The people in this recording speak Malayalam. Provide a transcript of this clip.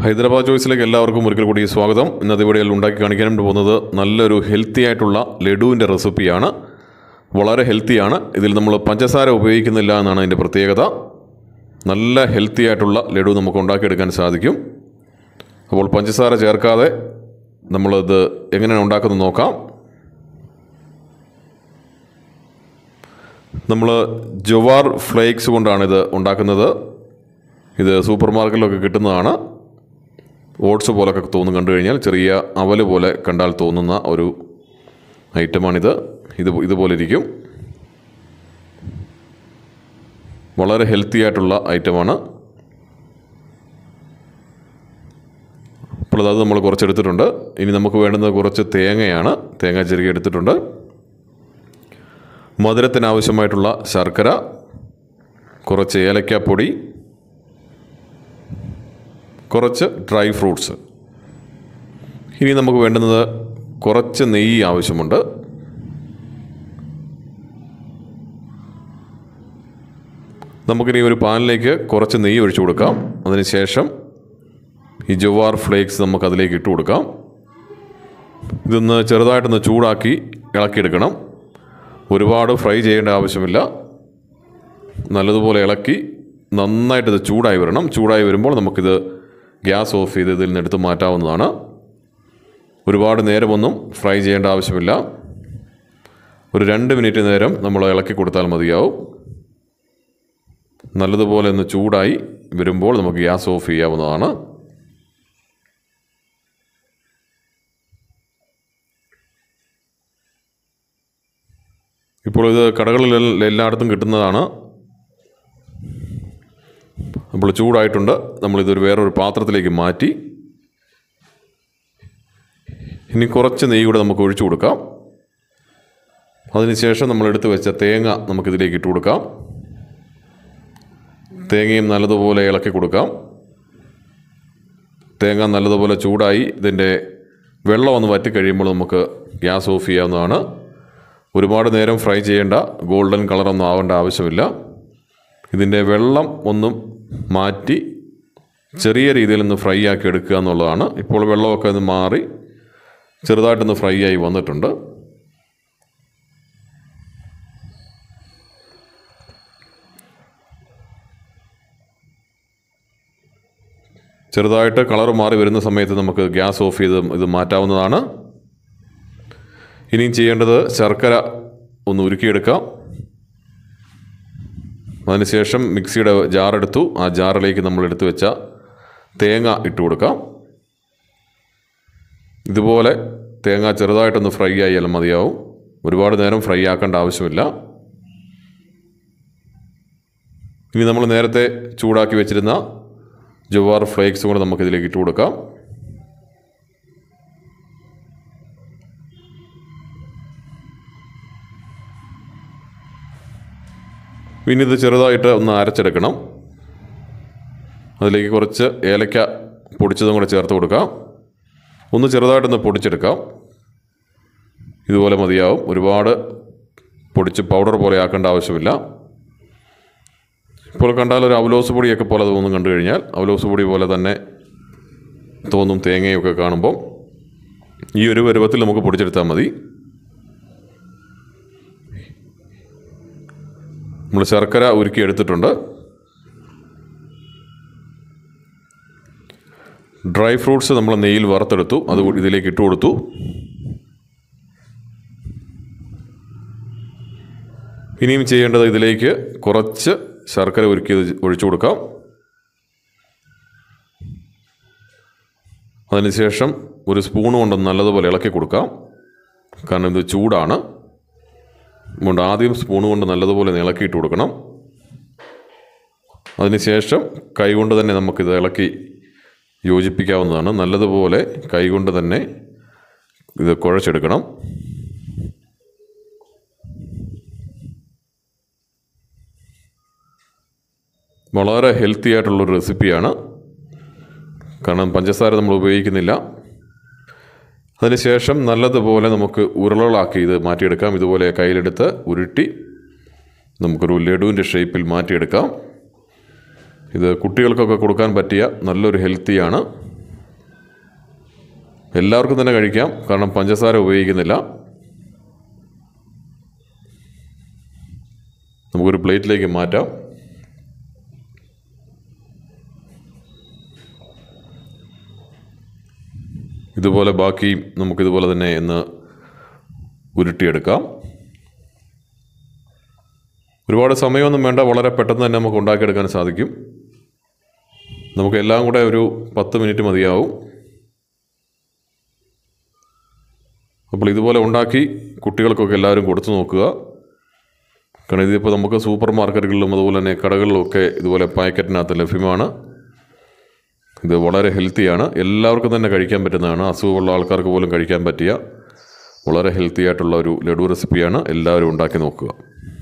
ഹൈദരാബാദ് ചോയ്സിലേക്ക് എല്ലാവർക്കും ഒരിക്കൽ കൂടി സ്വാഗതം. ഇന്നത്തെ വീഡിയോയിൽ ഉണ്ടാക്കി കാണിക്കാനായിട്ട് പോകുന്നത് നല്ലൊരു ഹെൽത്തി ആയിട്ടുള്ള ലഡുവിൻ്റെ റെസിപ്പിയാണ്. വളരെ ഹെൽത്തിയാണ്. ഇതിൽ നമ്മൾ പഞ്ചസാര ഉപയോഗിക്കുന്നില്ല എന്നാണ് അതിൻ്റെ പ്രത്യേകത. നല്ല ഹെൽത്തി ആയിട്ടുള്ള ലഡു നമുക്ക് ഉണ്ടാക്കിയെടുക്കാൻ സാധിക്കും. അപ്പോൾ പഞ്ചസാര ചേർക്കാതെ നമ്മളിത് എങ്ങനെയാണ് ഉണ്ടാക്കുന്നത് നോക്കാം. നമ്മൾ ജവാർ ഫ്ലേക്സ് കൊണ്ടാണിത് ഉണ്ടാക്കുന്നത്. ഇത് സൂപ്പർ മാർക്കറ്റിലൊക്കെ കിട്ടുന്നതാണ്. ഓട്സ് പോലൊക്കെ കണ്ടു കഴിഞ്ഞാൽ ചെറിയ അവൽ പോലെ കണ്ടാൽ തോന്നുന്ന ഒരു ഐറ്റമാണിത്. ഇതുപോലെ ഇരിക്കും. വളരെ ഹെൽത്തി ആയിട്ടുള്ള ഐറ്റമാണ്. അപ്പോൾ അത് നമ്മൾ കുറച്ചെടുത്തിട്ടുണ്ട്. ഇനി നമുക്ക് വേണ്ടുന്നത് കുറച്ച് തേങ്ങയാണ്. തേങ്ങ ചെറുകി എടുത്തിട്ടുണ്ട്. മധുരത്തിനാവശ്യമായിട്ടുള്ള ശർക്കര, കുറച്ച് ഏലക്കാപ്പൊടി, കുറച്ച് ഡ്രൈ ഫ്രൂട്ട്സ്. ഇനി നമുക്ക് വേണ്ടുന്നത് കുറച്ച് നെയ്യ് ആവശ്യമുണ്ട്. നമുക്കിനി ഒരു പാനിലേക്ക് കുറച്ച് നെയ്യ് ഒഴിച്ചു കൊടുക്കാം. അതിനുശേഷം ഈ ജവാർ ഫ്ലേക്സ് നമുക്ക് അതിലേക്ക് ഇട്ട് കൊടുക്കാം. ഇതൊന്ന് ചെറുതായിട്ടൊന്ന് ചൂടാക്കി ഇളക്കിയെടുക്കണം. ഒരുപാട് ഫ്രൈ ചെയ്യേണ്ട ആവശ്യമില്ല. നല്ലതുപോലെ ഇളക്കി നന്നായിട്ടിത് ചൂടായി വരണം. ചൂടായി വരുമ്പോൾ നമുക്കിത് ഗ്യാസ് ഓഫ് ചെയ്ത് ഇതിൽ നിന്ന് എടുത്ത് മാറ്റാവുന്നതാണ്. ഒരുപാട് നേരമൊന്നും ഫ്രൈ ചെയ്യേണ്ട ആവശ്യമില്ല. ഒരു 2 മിനിറ്റ് നേരം നമ്മൾ ഇളക്കി കൊടുത്താൽ മതിയാവും. നല്ലതുപോലെ ഒന്ന് ചൂടായി വരുമ്പോൾ നമുക്ക് ഗ്യാസ് ഓഫ് ചെയ്യാവുന്നതാണ്. ഇപ്പോൾ ഇത് കടകളിൽ എല്ലായിടത്തും കിട്ടുന്നതാണ്. അപ്പോൾ ചൂടായിട്ടുണ്ട്. നമ്മളിതൊരു വേറൊരു പാത്രത്തിലേക്ക് മാറ്റി ഇനി കുറച്ച് നെയ്യ് കൂടെ നമുക്ക് ഒഴിച്ചു കൊടുക്കാം. അതിനുശേഷം നമ്മൾ എടുത്ത് വെച്ച തേങ്ങ നമുക്കിതിലേക്ക് ഇട്ട് കൊടുക്കാം. തേങ്ങയും നല്ലതുപോലെ ഇളക്കി കൊടുക്കാം. തേങ്ങ നല്ലതുപോലെ ചൂടായി ഇതിൻ്റെ വെള്ളം ഒന്ന് വറ്റിക്കഴിയുമ്പോൾ നമുക്ക് ഗ്യാസ് ഓഫ് ചെയ്യാവുന്നതാണ്. ഒരുപാട് നേരം ഫ്രൈ ചെയ്യേണ്ട, ഗോൾഡൻ കളറൊന്നും ആവേണ്ട ആവശ്യമില്ല. ഇതിൻ്റെ വെള്ളം ഒന്നും മാറ്റി ചെറിയ രീതിയിൽ ഒന്ന് ഫ്രൈ ആക്കി എടുക്കുക എന്നുള്ളതാണ്. ഇപ്പോൾ വെള്ളമൊക്കെ ഒന്ന് മാറി ചെറുതായിട്ടൊന്ന് ഫ്രൈ ആയി വന്നിട്ടുണ്ട്. ചെറുതായിട്ട് കളർ മാറി വരുന്ന സമയത്ത് നമുക്ക് ഗ്യാസ് ഓഫ് ചെയ്ത് ഇത് മാറ്റാവുന്നതാണ്. ഇനിയും ചെയ്യേണ്ടത് ശർക്കര ഒന്ന് ഉരുക്കിയെടുക്കാം. അതിനുശേഷം മിക്സിയുടെ ജാറെടുത്തു. ആ ജാറിലേക്ക് നമ്മൾ എടുത്തു വെച്ച തേങ്ങ ഇട്ട് കൊടുക്കാം. ഇതുപോലെ തേങ്ങ ചെറുതായിട്ടൊന്ന് ഫ്രൈ ആയാലും മതിയാവും. ഒരുപാട് നേരം ഫ്രൈ ആക്കേണ്ട ആവശ്യമില്ല. ഇനി നമ്മൾ നേരത്തെ ചൂടാക്കി വെച്ചിരുന്ന ജവാർ ഫ്ലേക്സ് കൂടെ നമുക്കിതിലേക്ക് ഇട്ട് കൊടുക്കാം. പിന്നെ ഇത് ചെറുതായിട്ട് ഒന്ന് അരച്ചെടുക്കണം. അതിലേക്ക് കുറച്ച് ഏലക്ക പൊടിച്ചതും കൂടെ ചേർത്ത് കൊടുക്കാം. ഒന്ന് ചെറുതായിട്ടൊന്ന് പൊടിച്ചെടുക്കാം. ഇതുപോലെ മതിയാവും. ഒരുപാട് പൊടിച്ച് പൗഡർ പോലെ ആക്കേണ്ട ആവശ്യമില്ല. ഇപ്പോൾ കണ്ടാൽ ഒരു അവലോസ് പൊടിയൊക്കെ പോലെ തോന്നും. കണ്ടു കഴിഞ്ഞാൽ അവലോസ് പൊടി പോലെ തന്നെ തോന്നും തേങ്ങയൊക്കെ കാണുമ്പോൾ. ഈ ഒരു പരുവത്തിൽ നമുക്ക് പൊടിച്ചെടുത്താൽ മതി. നമ്മൾ ശർക്കര ഉരുക്കി എടുത്തിട്ടുണ്ട്. ഡ്രൈ ഫ്രൂട്ട്സ് നമ്മൾ നെയ്യിൽ വറുത്തെടുത്തു. അത് ഇതിലേക്ക് ഇട്ട് കൊടുത്തു. ഇനിയും ചെയ്യേണ്ടത് ഇതിലേക്ക് കുറച്ച് ശർക്കര ഉരുക്കിയത് ഒഴിച്ചു കൊടുക്കാം. അതിനുശേഷം ഒരു സ്പൂൺ കൊണ്ട് നല്ലതുപോലെ ഇളക്കി കൊടുക്കാം. കാരണം ഇത് ചൂടാണ്. അതുകൊണ്ട് ആദ്യം സ്പൂൺ കൊണ്ട് നല്ലതുപോലെ ഇളക്കിയിട്ട് കൊടുക്കണം. അതിനുശേഷം കൈകൊണ്ട് തന്നെ നമുക്കിത് ഇളക്കി യോജിപ്പിക്കാവുന്നതാണ്. നല്ലതുപോലെ കൈകൊണ്ട് തന്നെ ഇത് കുഴച്ചെടുക്കണം. വളരെ ഹെൽത്തി ആയിട്ടുള്ളൊരു റെസിപ്പിയാണ്. കാരണം പഞ്ചസാര നമ്മൾ ഉപയോഗിക്കുന്നില്ല. അതിനുശേഷം നല്ലതുപോലെ നമുക്ക് ഉരുളകളാക്കി ഇത് മാറ്റിയെടുക്കാം. ഇതുപോലെ കയ്യിലെടുത്ത് ഉരുട്ടി നമുക്കൊരു ലഡുവിൻ്റെ ഷേപ്പിൽ മാറ്റിയെടുക്കാം. ഇത് കുട്ടികൾക്കൊക്കെ കൊടുക്കാൻ പറ്റിയ നല്ലൊരു ഹെൽത്തിയാണ്. എല്ലാവർക്കും തന്നെ കഴിക്കാം, കാരണം പഞ്ചസാര ഉപയോഗിക്കുന്നില്ല. നമുക്കൊരു പ്ലേറ്റിലേക്ക് മാറ്റാം. ഇതുപോലെ ബാക്കി നമുക്കിതുപോലെ തന്നെ ഒന്ന് ഉരുട്ടിയെടുക്കാം. ഒരുപാട് സമയമൊന്നും വേണ്ട, വളരെ പെട്ടെന്ന് തന്നെ നമുക്ക് ഉണ്ടാക്കിയെടുക്കാൻ സാധിക്കും. നമുക്ക് എല്ലാം കൂടെ ഒരു 10 മിനിറ്റ് മതിയാവും. അപ്പോൾ ഇതുപോലെ ഉണ്ടാക്കി കുട്ടികൾക്കൊക്കെ എല്ലാവരും കൊടുത്തു നോക്കുക. കാരണം ഇതിപ്പോൾ നമുക്ക് സൂപ്പർ മാർക്കറ്റുകളിലും അതുപോലെ തന്നെ കടകളിലുമൊക്കെ ഇതുപോലെ പാക്കറ്റിനകത്ത് ലഭ്യമാണ്. ഇത് വളരെ ഹെൽത്തിയാണ്, എല്ലാവർക്കും തന്നെ കഴിക്കാൻ പറ്റുന്നതാണ്. അസുഖമുള്ള ആൾക്കാർക്ക് പോലും കഴിക്കാൻ പറ്റിയ വളരെ ഹെൽത്തി ആയിട്ടുള്ള ഒരു ലഡു റെസിപ്പിയാണ്. എല്ലാവരും ഉണ്ടാക്കി നോക്കുക.